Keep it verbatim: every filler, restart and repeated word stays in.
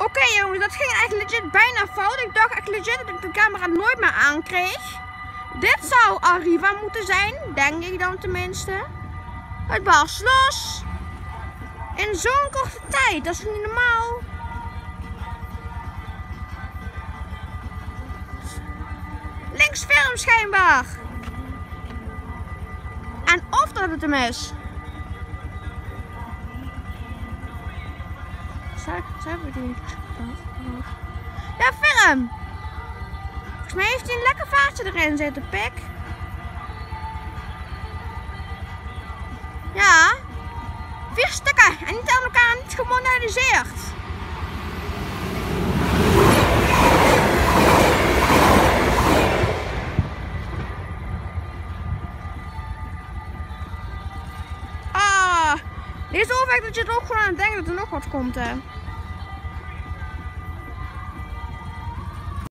Oké okay, jongens, dat ging eigenlijk legit bijna fout. Ik dacht echt legit dat ik de camera nooit meer aankreeg. Dit zou Arriva moeten zijn, denk ik dan tenminste. Het barst los. In zo'n korte tijd, dat is niet normaal. Links film schijnbaar. En of dat het hem is. Zou ik het niet? Ja, film. Volgens mij heeft hij een lekker vaartje erin zitten, pik. Ja. Vier stukken. En niet aan elkaar, niet gemondialiseerd. Ah. Deze overweg dat je het ook gewoon aan het denken dat er nog wat komt, hè.